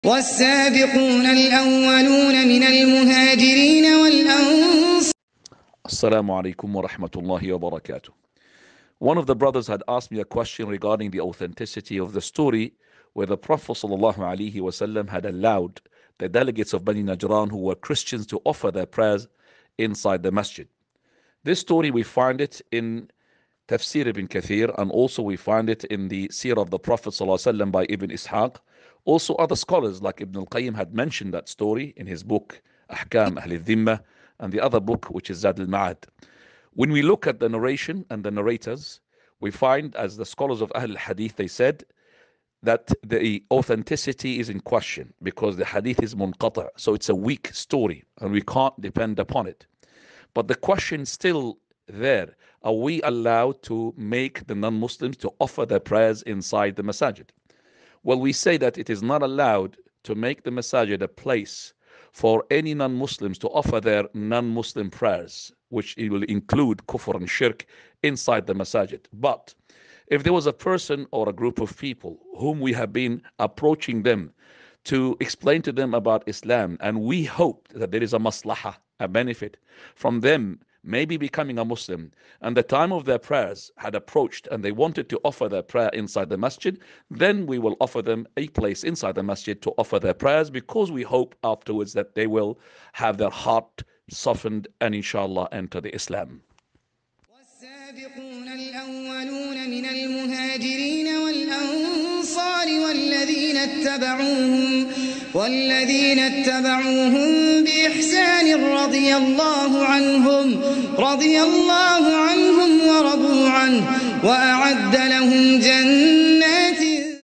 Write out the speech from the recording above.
والسابقون الأولون من المهاجرين والأنصار. Assalamu alaikum wa rahmatullahi wa barakatuh. One of the brothers had asked me a question regarding the authenticity of the story where the Prophet ﷺ had allowed the delegates of Bani Najran who were Christians to offer their prayers inside the masjid. This story we find it in Tafsir ibn Kathir, and also we find it in the Seerah of the Prophet ﷺ by Ibn Ishaq. Also other scholars like Ibn al-Qayyim had mentioned that story in his book Ahkam Ahl al-Dhimma, and the other book which is Zad al-Ma'ad. When we look at the narration and the narrators, we find, as the scholars of Ahl al-Hadith, they said that the authenticity is in question because the hadith is munqata', so it's a weak story and we can't depend upon it. But the question still there, are we allowed to make the non-Muslims to offer their prayers inside the masajid? Well, we say that it is not allowed to make the masajid a place for any non-Muslims to offer their non-Muslim prayers, which it will include kufr and shirk inside the masajid. But if there was a person or a group of people whom we have been approaching them to explain to them about Islam, and we hoped that there is a maslahah, a benefit from them maybe becoming a Muslim, and the time of their prayers had approached and they wanted to offer their prayer inside the masjid, then we will offer them a place inside the masjid to offer their prayers, because we hope afterwards that they will have their heart softened and inshallah enter the Islam. والسابقون الأولون من المهاجرين والأنصار والذين اتبعوهم بإحسان رضي الله عنهم ورضوا عنه وأعد لهم جنات